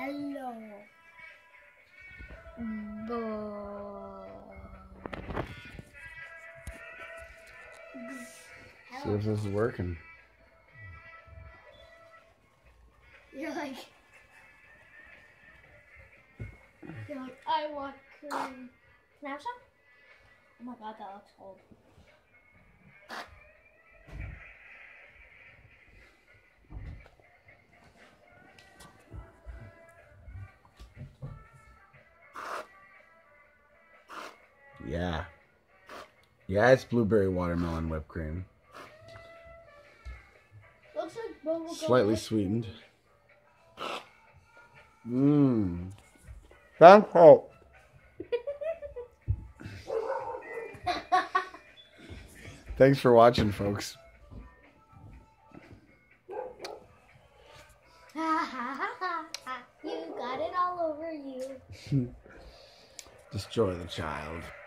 Hello. See if this is working. You're like, I want cream. Can I have some? Oh my god, that looks cold. Yeah. Yeah, it's blueberry watermelon whipped cream. Looks like bubblegum. Slightly sweetened. Mmm. Thanks, Hope. Thanks for watching, folks. You got it all over you. Destroy the child.